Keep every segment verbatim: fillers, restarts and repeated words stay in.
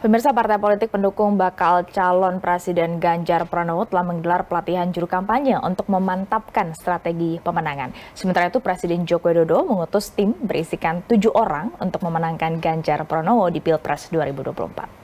Pemirsa, partai politik pendukung bakal calon Presiden Ganjar Pranowo telah menggelar pelatihan juru kampanye untuk memantapkan strategi pemenangan. Sementara itu, Presiden Joko Widodo mengutus tim berisikan tujuh orang untuk memenangkan Ganjar Pranowo di Pilpres dua ribu dua puluh empat.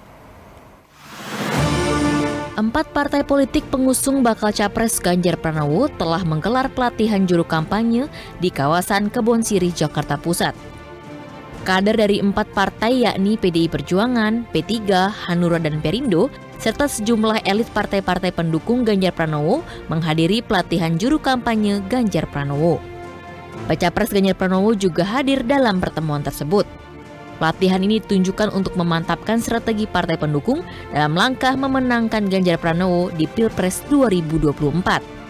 Empat partai politik pengusung bakal capres Ganjar Pranowo telah menggelar pelatihan juru kampanye di kawasan Kebon Sirih, Jakarta Pusat. Kader dari empat partai yakni P D I Perjuangan, P tiga, Hanura, dan Perindo, serta sejumlah elit partai-partai pendukung Ganjar Pranowo menghadiri pelatihan juru kampanye Ganjar Pranowo. Baca pres Ganjar Pranowo juga hadir dalam pertemuan tersebut. Pelatihan ini ditunjukkan untuk memantapkan strategi partai pendukung dalam langkah memenangkan Ganjar Pranowo di Pilpres dua ribu dua puluh empat.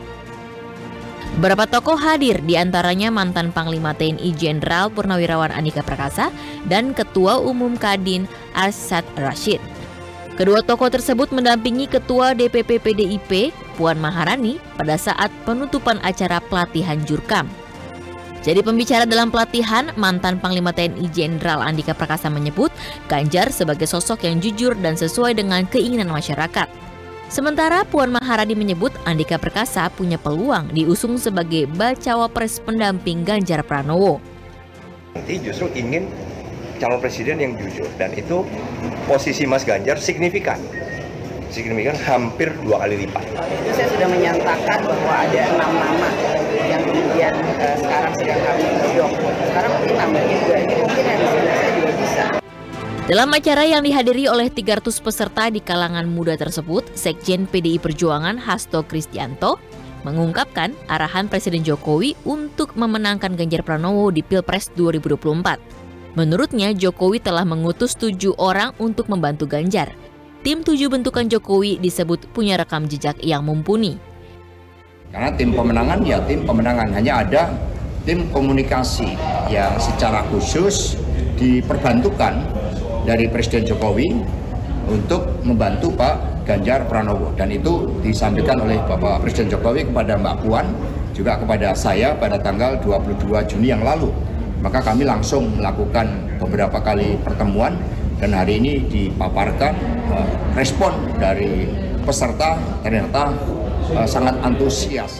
Beberapa tokoh hadir, diantaranya mantan Panglima T N I Jenderal Purnawirawan Andika Perkasa dan Ketua Umum Kadin Arsyad Rashid. Kedua tokoh tersebut mendampingi Ketua D P P P D I P Puan Maharani pada saat penutupan acara pelatihan Jurkam. Jadi pembicara dalam pelatihan, mantan Panglima T N I Jenderal Andika Perkasa menyebut Ganjar sebagai sosok yang jujur dan sesuai dengan keinginan masyarakat. Sementara Puan Maharani menyebut Andika Perkasa punya peluang diusung sebagai bacawa pres pendamping Ganjar Pranowo. Nanti justru ingin calon presiden yang jujur, dan itu posisi Mas Ganjar signifikan. Signifikan hampir dua kali lipat. Itu saya sudah menyatakan bahwa ada enam nama yang kemudian uh, sekarang sedang kami godok. Sekarang mungkin namanya juga ini mungkin yang saya juga bisa. Dalam acara yang dihadiri oleh tiga ratus peserta di kalangan muda tersebut, Sekjen P D I Perjuangan Hasto Kristianto mengungkapkan arahan Presiden Jokowi untuk memenangkan Ganjar Pranowo di Pilpres dua ribu dua puluh empat. Menurutnya, Jokowi telah mengutus tujuh orang untuk membantu Ganjar. Tim tujuh bentukan Jokowi disebut punya rekam jejak yang mumpuni. Karena tim pemenangan ya tim pemenangan, hanya ada tim komunikasi yang secara khusus diperbantukan dari Presiden Jokowi untuk membantu Pak Ganjar Pranowo, dan itu disampaikan oleh Bapak Presiden Jokowi kepada Mbak Puan, juga kepada saya pada tanggal dua puluh dua Juni yang lalu. Maka kami langsung melakukan beberapa kali pertemuan, dan hari ini dipaparkan uh, respon dari peserta ternyata uh, sangat antusias.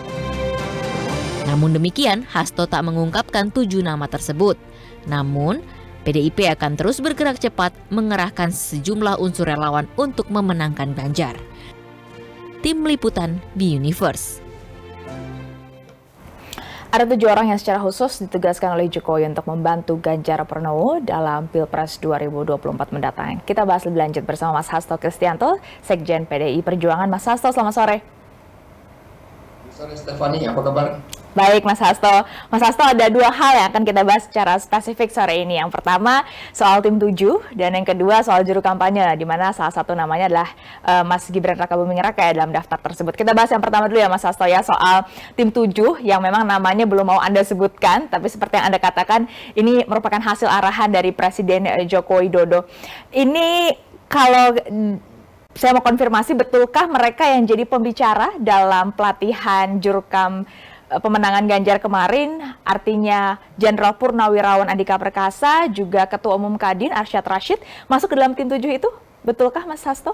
Namun demikian, Hasto tak mengungkapkan tujuh nama tersebut. Namun, P D I P akan terus bergerak cepat mengerahkan sejumlah unsur relawan untuk memenangkan Ganjar. Tim Liputan B Universe. Ada tujuh orang yang secara khusus ditugaskan oleh Jokowi untuk membantu Ganjar Pranowo dalam Pilpres dua ribu dua puluh empat mendatang. Kita bahas lebih lanjut bersama Mas Hasto Kristianto, Sekjen P D I Perjuangan. Mas Hasto, selamat sore. Sore Stefani, apa kabar? Baik, Mas Hasto. Mas Hasto, ada dua hal yang akan kita bahas secara spesifik sore ini. Yang pertama soal tim tujuh, dan yang kedua soal juru kampanye, di mana salah satu namanya adalah uh, Mas Gibran Rakabuming Raka ya dalam daftar tersebut. Kita bahas yang pertama dulu ya Mas Hasto ya, soal tim tujuh yang memang namanya belum mau Anda sebutkan, tapi seperti yang Anda katakan ini merupakan hasil arahan dari Presiden Joko Widodo. Ini kalau saya mau konfirmasi, betulkah mereka yang jadi pembicara dalam pelatihan jurkam pemenangan Ganjar kemarin, artinya Jenderal Purnawirawan Andika Perkasa, juga Ketua Umum Kadin Arsyad Rashid masuk ke dalam tim tujuh itu? Betulkah Mas Hasto?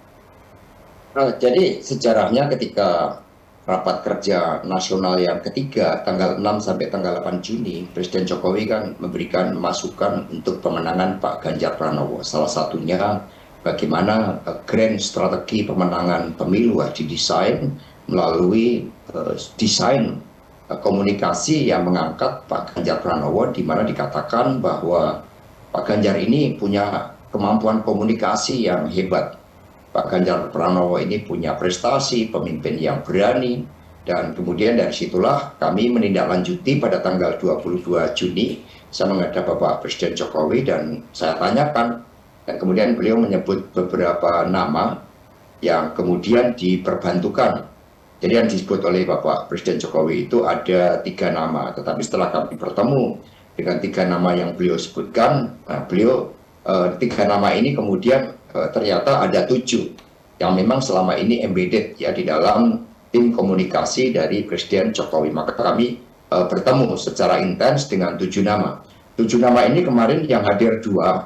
Nah, jadi sejarahnya ketika rapat kerja nasional yang ketiga tanggal enam sampai tanggal delapan Juni, Presiden Jokowi kan memberikan masukan untuk pemenangan Pak Ganjar Pranowo. Salah satunya bagaimana uh, grand strategi pemenangan pemilu uh, didesain melalui uh, desain uh, komunikasi yang mengangkat Pak Ganjar Pranowo, di mana dikatakan bahwa Pak Ganjar ini punya kemampuan komunikasi yang hebat. Pak Ganjar Pranowo ini punya prestasi, pemimpin yang berani, dan kemudian dari situlah kami menindaklanjuti pada tanggal dua puluh dua Juni, saya menghadap Bapak Presiden Jokowi dan saya tanyakan, dan kemudian beliau menyebut beberapa nama yang kemudian diperbantukan. Jadi yang disebut oleh Bapak Presiden Jokowi itu ada tiga nama, tetapi setelah kami bertemu dengan tiga nama yang beliau sebutkan, nah beliau uh, tiga nama ini kemudian uh, ternyata ada tujuh yang memang selama ini embedded ya di dalam tim komunikasi dari Presiden Jokowi. Maka kami uh, bertemu secara intens dengan tujuh nama. Tujuh nama ini kemarin yang hadir dua,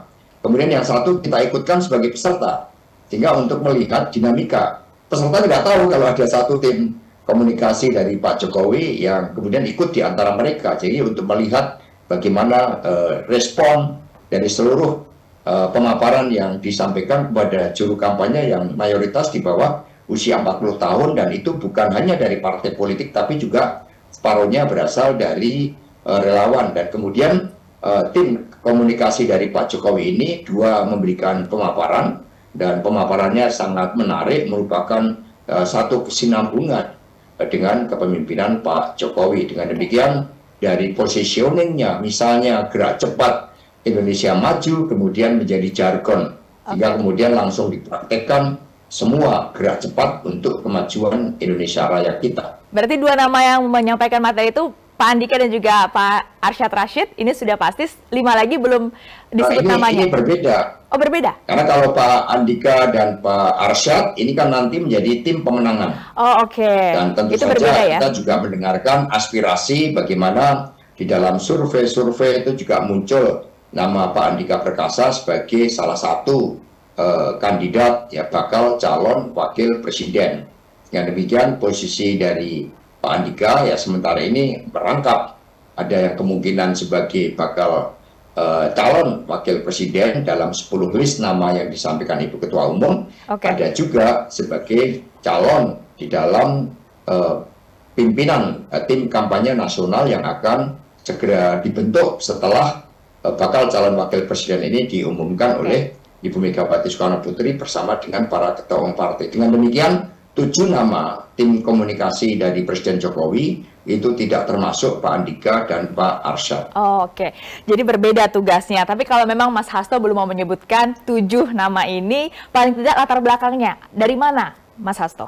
kemudian yang satu kita ikutkan sebagai peserta, sehingga untuk melihat dinamika. Peserta tidak tahu kalau ada satu tim komunikasi dari Pak Jokowi yang kemudian ikut di antara mereka. Jadi untuk melihat bagaimana uh, respon dari seluruh uh, pemaparan yang disampaikan kepada juru kampanye yang mayoritas di bawah usia empat puluh tahun, dan itu bukan hanya dari partai politik tapi juga separuhnya berasal dari uh, relawan. Dan kemudian uh, tim komunikasi dari Pak Jokowi ini dua memberikan pemaparan, dan pemaparannya sangat menarik, merupakan uh, satu kesinambungan uh, dengan kepemimpinan Pak Jokowi. Dengan demikian dari positioningnya, misalnya gerak cepat Indonesia Maju kemudian menjadi jargon, sehingga kemudian langsung dipraktekkan semua gerak cepat untuk kemajuan Indonesia Raya kita. Berarti dua nama yang menyampaikan materi itu Pak Andika dan juga Pak Arsyad Rashid, ini sudah pasti, lima lagi belum disebut nah, ini, namanya. Ini berbeda. Oh, berbeda? Karena kalau Pak Andika dan Pak Arsyad, ini kan nanti menjadi tim pemenangan. Oh, oke. Okay. Dan tentu itu saja berbeda, ya? Kita juga mendengarkan aspirasi bagaimana di dalam survei-survei itu juga muncul nama Pak Andika Perkasa sebagai salah satu uh, kandidat ya bakal calon wakil presiden. Dengan demikian posisi dari Pak Andika ya sementara ini merangkap, ada yang kemungkinan sebagai bakal uh, calon wakil presiden dalam sepuluh list nama yang disampaikan Ibu Ketua Umum, okay. Ada juga sebagai calon di dalam uh, pimpinan uh, tim kampanye nasional yang akan segera dibentuk setelah uh, bakal calon wakil presiden ini diumumkan oleh Ibu Megawati Soekarno Putri bersama dengan para ketua umum partai. Dengan demikian, tujuh nama tim komunikasi dari Presiden Jokowi itu tidak termasuk Pak Andika dan Pak Arsyad. Oh, oke, okay. Jadi berbeda tugasnya. Tapi kalau memang Mas Hasto belum mau menyebutkan tujuh nama ini, paling tidak latar belakangnya dari mana, Mas Hasto?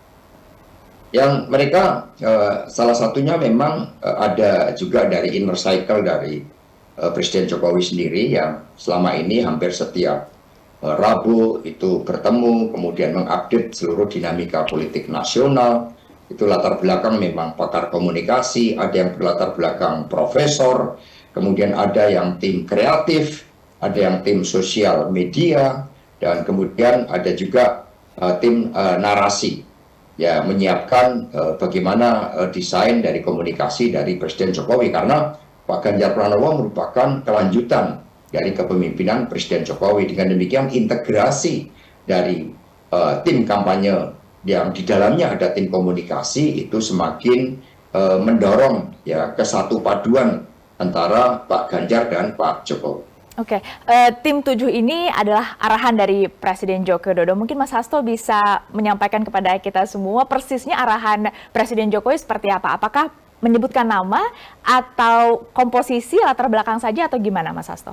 Yang mereka uh, salah satunya memang uh, ada juga dari inner cycle dari uh, Presiden Jokowi sendiri yang selama ini hampir setiap Rabu itu bertemu, kemudian mengupdate seluruh dinamika politik nasional. Itu latar belakang memang pakar komunikasi, ada yang berlatar belakang profesor, kemudian ada yang tim kreatif, ada yang tim sosial media, dan kemudian ada juga uh, tim uh, narasi, ya menyiapkan uh, bagaimana uh, desain dari komunikasi dari Presiden Jokowi, karena Pak Ganjar Pranowo merupakan kelanjutan dari kepemimpinan Presiden Jokowi. Dengan demikian integrasi dari uh, tim kampanye yang di dalamnya ada tim komunikasi itu semakin uh, mendorong ya kesatu paduan antara Pak Ganjar dan Pak Jokowi. Oke, okay. uh, tim tujuh ini adalah arahan dari Presiden Joko Widodo. Mungkin Mas Hasto bisa menyampaikan kepada kita semua persisnya arahan Presiden Jokowi seperti apa? Apakah menyebutkan nama atau komposisi latar belakang saja atau gimana, Mas Hasto?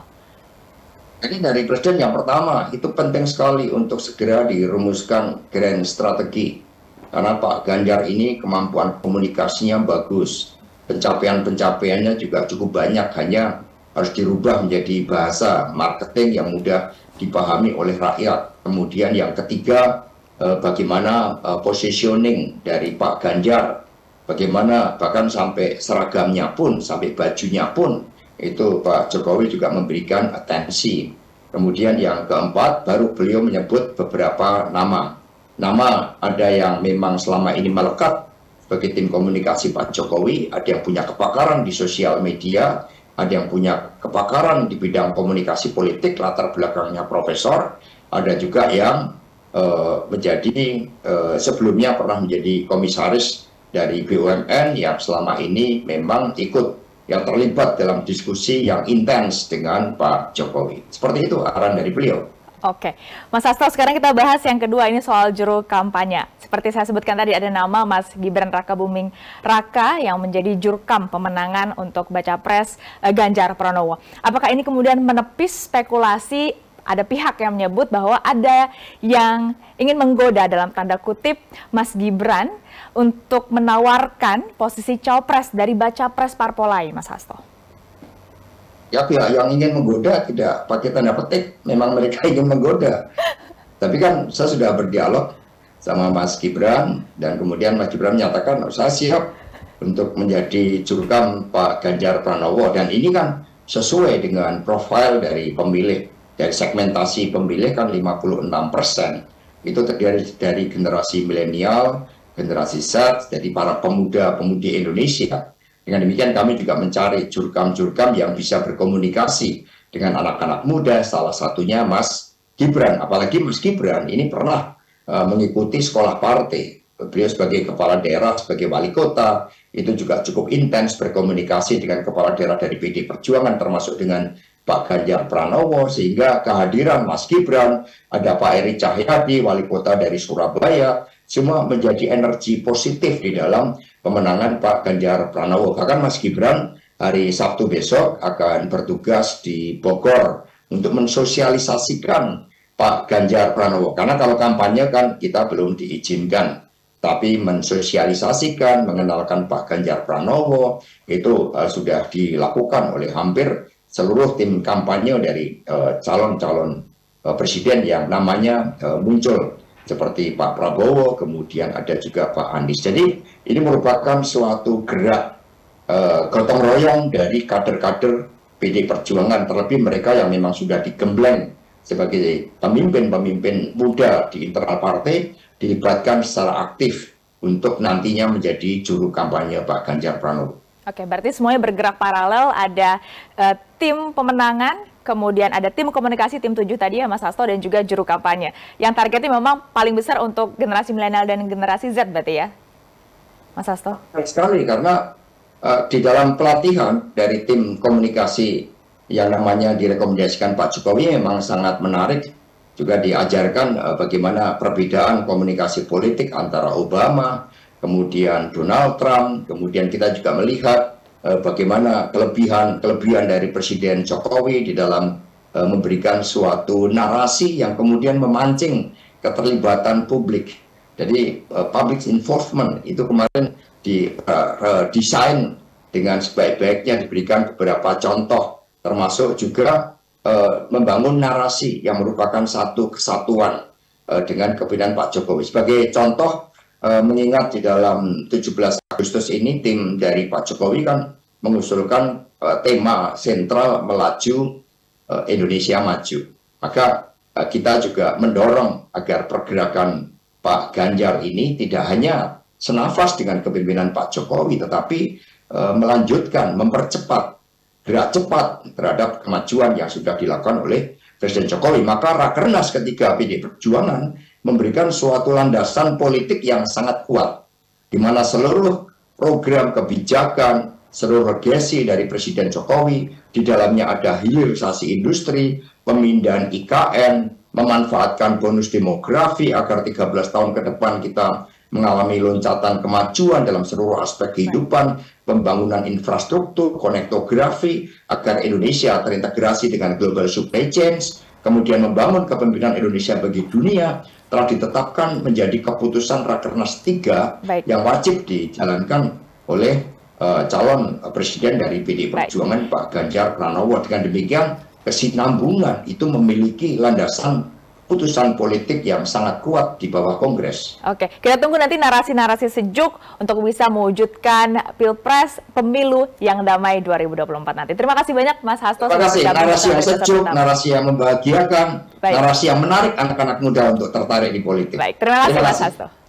Jadi dari Presiden yang pertama, itu penting sekali untuk segera dirumuskan grand strategi. Karena Pak Ganjar ini kemampuan komunikasinya bagus. Pencapaian-pencapaiannya juga cukup banyak, hanya harus dirubah menjadi bahasa marketing yang mudah dipahami oleh rakyat. Kemudian yang ketiga, bagaimana positioning dari Pak Ganjar. Bagaimana bahkan sampai seragamnya pun, sampai bajunya pun, itu Pak Jokowi juga memberikan atensi. Kemudian yang keempat, baru beliau menyebut beberapa nama. Nama ada yang memang selama ini melekat sebagai tim komunikasi Pak Jokowi, ada yang punya kepakaran di sosial media, ada yang punya kepakaran di bidang komunikasi politik, latar belakangnya profesor, ada juga yang uh, menjadi uh, sebelumnya pernah menjadi komisaris dari B U M N yang selama ini memang ikut yang terlibat dalam diskusi yang intens dengan Pak Jokowi. Seperti itu arahan dari beliau. Oke, Mas Hasto, sekarang kita bahas yang kedua, ini soal juru kampanye. Seperti saya sebutkan tadi, ada nama Mas Gibran Rakabuming Raka yang menjadi jurkam pemenangan untuk baca pres eh, Ganjar Pranowo. Apakah ini kemudian menepis spekulasi? Ada pihak yang menyebut bahwa ada yang ingin menggoda dalam tanda kutip Mas Gibran untuk menawarkan posisi cawapres dari baca pres parpol lain, Mas Hasto. Ya, pihak yang ingin menggoda tidak pakai tanda petik, memang mereka ingin menggoda. Tapi kan saya sudah berdialog sama Mas Gibran, dan kemudian Mas Gibran menyatakan, oh, saya siap untuk menjadi jurkam Pak Ganjar Pranowo, dan ini kan sesuai dengan profil dari pemilih dari segmentasi pemilih kan lima puluh enam persen itu terdiri dari generasi milenial, generasi Z, jadi para pemuda-pemudi Indonesia. Dengan demikian kami juga mencari jurkam-jurkam yang bisa berkomunikasi dengan anak-anak muda, salah satunya Mas Gibran. Apalagi Mas Gibran ini pernah uh, mengikuti sekolah partai. Beliau sebagai kepala daerah, sebagai wali kota, itu juga cukup intens berkomunikasi dengan kepala daerah dari P D I Perjuangan, termasuk dengan Pak Ganjar Pranowo, sehingga kehadiran Mas Gibran, ada Pak Eri Cahyadi, wali kota dari Surabaya, semua menjadi energi positif di dalam pemenangan Pak Ganjar Pranowo. Bahkan Mas Gibran hari Sabtu besok akan bertugas di Bogor untuk mensosialisasikan Pak Ganjar Pranowo. Karena kalau kampanye kan kita belum diizinkan, tapi mensosialisasikan, mengenalkan Pak Ganjar Pranowo, itu uh, sudah dilakukan oleh hampir seluruh tim kampanye dari calon-calon uh, uh, presiden yang namanya uh, muncul, seperti Pak Prabowo, kemudian ada juga Pak Anies. Jadi ini merupakan suatu gerak uh, gotong royong dari kader-kader P D I Perjuangan, terlebih mereka yang memang sudah digembleng sebagai pemimpin-pemimpin muda di internal partai, dilibatkan secara aktif untuk nantinya menjadi juru kampanye Pak Ganjar Pranowo. Oke, berarti semuanya bergerak paralel, ada uh, tim pemenangan, kemudian ada tim komunikasi, tim tujuh tadi ya Mas Hasto, dan juga juru kampanye. Yang targetnya memang paling besar untuk generasi milenial dan generasi Z berarti ya, Mas Hasto? Baik sekali, karena uh, di dalam pelatihan dari tim komunikasi yang namanya direkomendasikan Pak Jokowi memang sangat menarik. Juga diajarkan uh, bagaimana perbedaan komunikasi politik antara Obama, kemudian Donald Trump, kemudian kita juga melihat uh, bagaimana kelebihan-kelebihan dari Presiden Jokowi di dalam uh, memberikan suatu narasi yang kemudian memancing keterlibatan publik. Jadi uh, public involvement itu kemarin didesain uh, dengan sebaik-baiknya, diberikan beberapa contoh, termasuk juga uh, membangun narasi yang merupakan satu kesatuan uh, dengan kepemimpinan Pak Jokowi. Sebagai contoh, Uh, mengingat di dalam tujuh belas Agustus ini tim dari Pak Jokowi kan mengusulkan uh, tema sentral melaju, uh, Indonesia maju. Maka uh, kita juga mendorong agar pergerakan Pak Ganjar ini tidak hanya senafas dengan kepemimpinan Pak Jokowi, tetapi uh, melanjutkan, mempercepat, gerak cepat terhadap kemajuan yang sudah dilakukan oleh Presiden Jokowi. Maka Rakernas ketiga P D I Perjuangan memberikan suatu landasan politik yang sangat kuat, di mana seluruh program kebijakan, seluruh legasi dari Presiden Jokowi, di dalamnya ada hilirisasi industri, pemindahan I K N, memanfaatkan bonus demografi agar tiga belas tahun ke depan kita mengalami loncatan kemajuan dalam seluruh aspek kehidupan, pembangunan infrastruktur, konektografi, agar Indonesia terintegrasi dengan global supply chains, kemudian membangun kepemimpinan Indonesia bagi dunia, telah ditetapkan menjadi keputusan Rakernas tiga Baik. yang wajib dijalankan oleh uh, calon presiden dari P D I Perjuangan Baik. Pak Ganjar Pranowo. Dengan demikian, kesinambungan itu memiliki landasan putusan politik yang sangat kuat di bawah Kongres. Oke, kita tunggu nanti narasi-narasi sejuk untuk bisa mewujudkan Pilpres pemilu yang damai dua ribu dua puluh empat nanti. Terima kasih banyak Mas Hasto. Terima kasih. Narasi yang sejuk, narasi yang membahagiakan, Baik. narasi yang menarik anak-anak muda untuk tertarik di politik. Baik, terima kasih, terima kasih. Mas Hasto.